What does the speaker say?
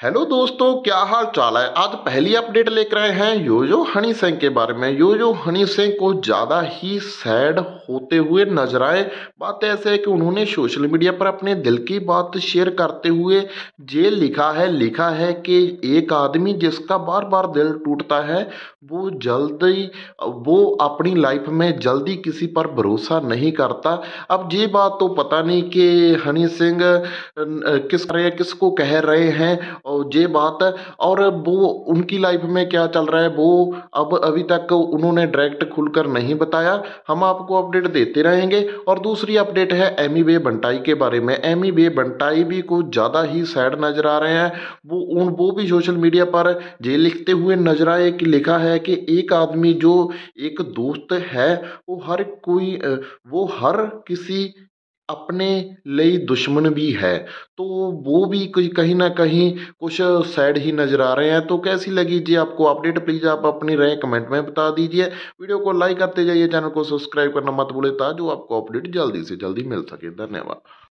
Hello दोस्तों, क्या हाल चाल है। आज पहली अपडेट लेकर आए हैं योयो हनी सिंह के बारे में। योयो हनी सिंह को ज़्यादा ही सैड होते हुए नजर आए। बात ऐसे है कि उन्होंने सोशल मीडिया पर अपने दिल की बात शेयर करते हुए ये लिखा है कि एक आदमी जिसका बार बार दिल टूटता है वो जल्दी वो अपनी लाइफ में जल्दी किसी पर भरोसा नहीं करता। अब ये बात तो पता नहीं कि हनी सिंह किसको कह रहे हैं और ये बात। और वो उनकी लाइफ में क्या चल रहा है वो अब अभी तक उन्होंने डायरेक्ट खुलकर नहीं बताया। हम आपको अपडेट देते रहेंगे। और दूसरी अपडेट है एमी वे बंटाई के बारे में। एमी वे बंटाई भी कुछ ज़्यादा ही सैड नजर आ रहे हैं। वो भी सोशल मीडिया पर ये लिखते हुए नजर आए कि लिखा है कि एक आदमी जो एक दोस्त है वो हर किसी अपने लिए दुश्मन भी है। तो वो भी कहीं ना कहीं कुछ सैड ही नजर आ रहे हैं। तो कैसी लगी जी आपको अपडेट, प्लीज आप अपनी राय कमेंट में बता दीजिए। वीडियो को लाइक करते जाइए, चैनल को सब्सक्राइब करना मत भूले ताकि आपको अपडेट जल्दी से जल्दी मिल सके। धन्यवाद।